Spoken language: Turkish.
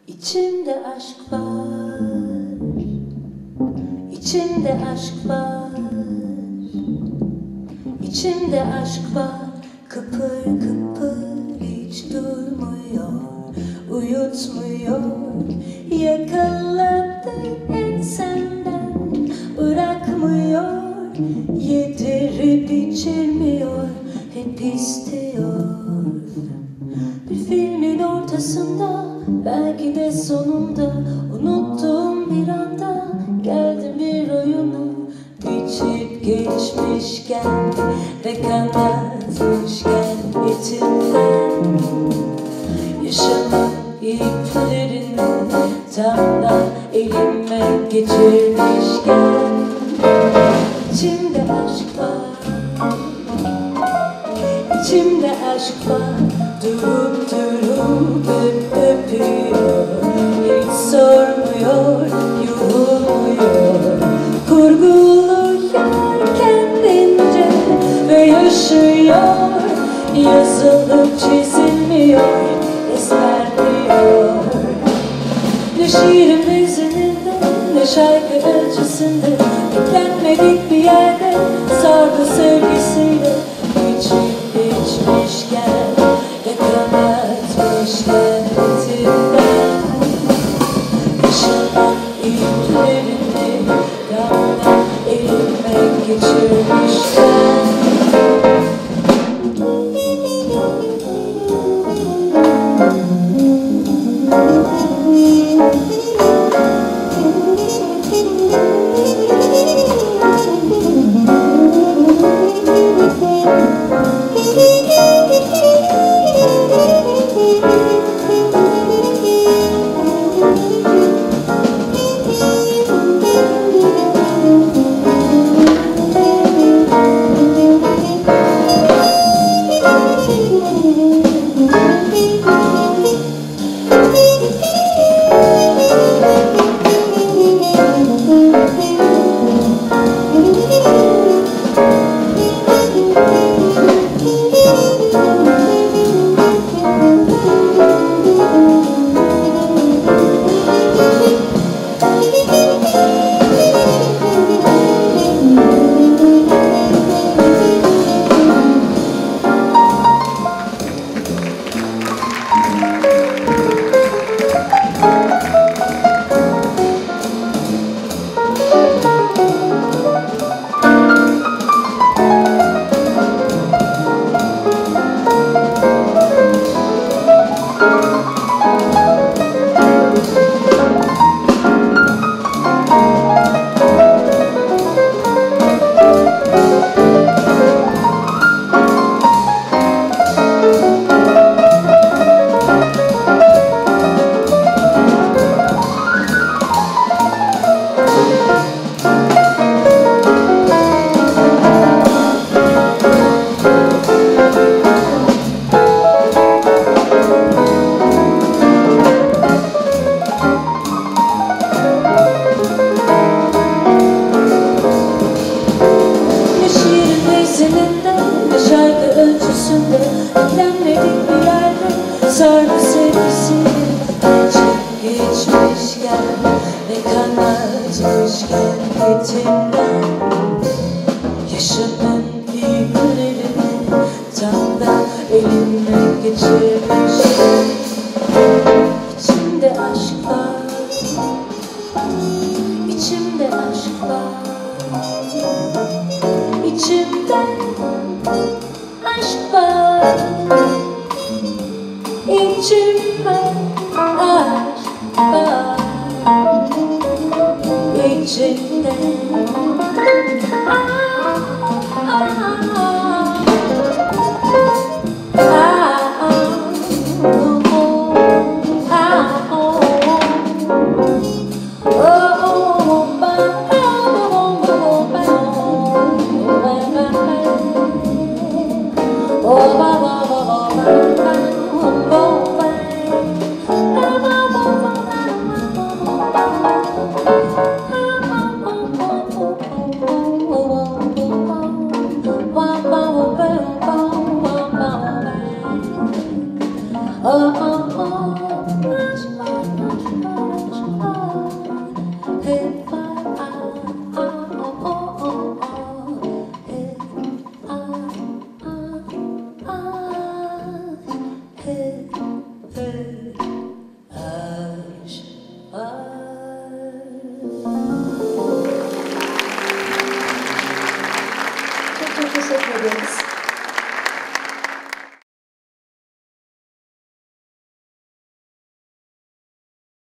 İçimde aşk var, içimde aşk var, içimde aşk var. Kıpır kıpır hiç durmuyor, uyutmuyor. Yakaladı ensemden, bırakmıyor. Yedirip içirmiyor, hep istiyor. Bir filmin ortasında, belki de sonunda, unuttuğum bir anda geldim bir oyuna. Geçip geçmişken ve kanatmışken içimden yaşamın iplerini tam da elime geçirmişken içimde aşk var, içimde aşk var. Durup durup öpüyor, hiç sormuyor, yorulmuyor. Kurguluyor kendince ve yaşıyor. Yazılıp çizilmiyor, ezberliyor. Ne şiirin benzininde, ne şarkı ölçüsünde, beklenmedik bir yerde sardı sevgisiyle. Geçip geçmişken ve kanatmışken etimden yaşanan iplerini damla elime geçirmişken beklenmedik bir yerde sardı sevgisiyle. Geçmişken ve kanatmışken etimden yaşamın iplerini tam da elime geçirmişken içimde aşk var, içimde aşk var, içimde aşk var, içimde aşk var, içimde Çok teşekkür ediyoruz.